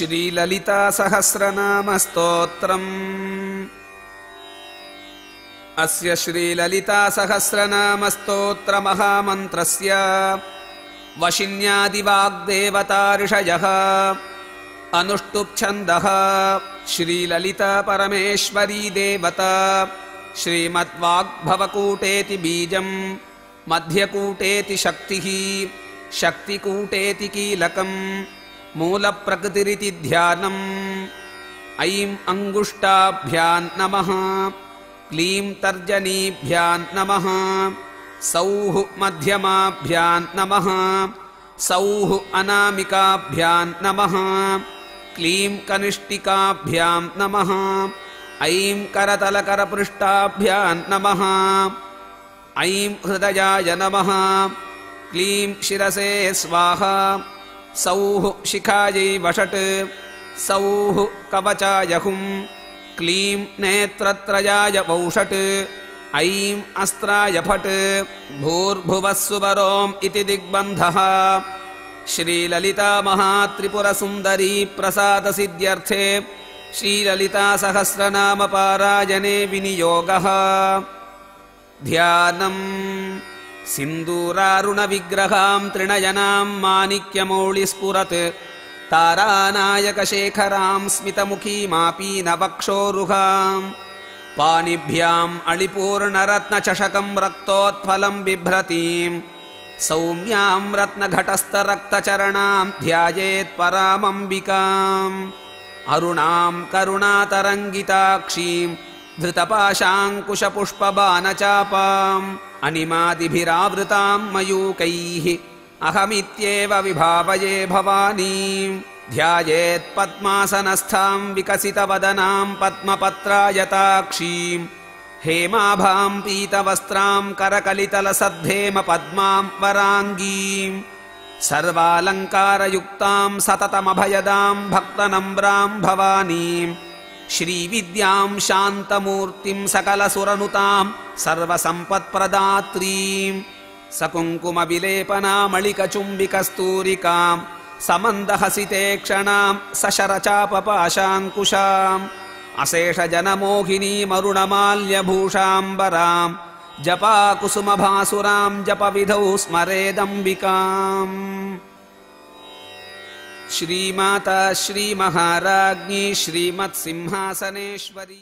श्रीललितासहस्रनामस्तोत्रम्। अस्य श्रीललितासहस्रनामस्तोत्रमहामन्त्रस्य वशिन्यादिवाग्देवता ऋषयः अनुष्टुप्छन्दः श्रीललिता परमेश्वरी देवता। श्रीमद्वाग्भवकूटेति बीजम्, मध्यकूटेति शक्तिः, शक्तिकूटेति कीलकम्, मूलप्रकृतिरिति ध्यानम्। ऐं अङ्गुष्ठाभ्यां नमः, क्लीं तर्जनीभ्यां नमः, सौः मध्यमाभ्यां नमः, सौः अनामिकाभ्यां नमः, क्लीं कनिष्ठिकाभ्यां नमः। ऐं करतलकरपृष्ठाभ्यां नमः। ऐं हृदयाय नमः, क्लीं शिरसे स्वाहा। सौः शिखायै वषट्, सौः कवचाय हुं, क्लीं नेत्रत्रयाय वौषट्। ऐं अस्त्राय फट्, भूर्भुवः सुवरोम् इति दिग्बन्धः। श्रीललिता महात्रिपुरसुन्दरी प्रसादसिद्ध्यर्थे श्रीललितासहस्रनामपारायणे विनियोगः। ध्यानम् सिन्दूरारुणविग्रहां त्रिणयनां माणिक्यमौळिस्फुरत् तारानायकशेखरां स्मितमुखीमापीनवक्षोरुहां। पाणिभ्याम् अळिपूर्णरत्नचषकं रक्तोत्फलं बिभ्रतीं सौम्यां रत्नघटस्थरक्तचरणां ध्यायेत् परामम्बिकाम्। अरुणां करुणातरङ्गिताक्षीं धृतपाशाङ्कुशपुष्पबाणचापाम् अनिमादिभिरावृतां मयूकैः अहमित्येव विभावये भवानीं। ध्यायेत् पद्मासनस्थां विकसितवदनां पद्मपत्रायताक्षीं हेमाभां पीतवस्त्रां करकलितलसद्धेम पद्मां वराङ्गीं। सर्वालङ्कारयुक्तां सततमभयदां भक्तनम्रां भवानीं। श्रीविद्यां शान्तमूर्तिं सकलसुरनुतां सर्वसम्पत्प्रदात्रीं। सकुङ्कुमविलेपनामलिकचुम्बिकस्तूरिकां समन्दहसिते क्षणां सशरचापपाशाङ्कुशाम्। अशेषजनमोहिनीमरुणमाल्यभूषाम्बरां जपाकुसुमभासुरां जपविधौ स्मरेदम्बिकाम्। श्रीमाता श्रीमहाराज्ञी श्रीमत्सिंहासनेश्वरी।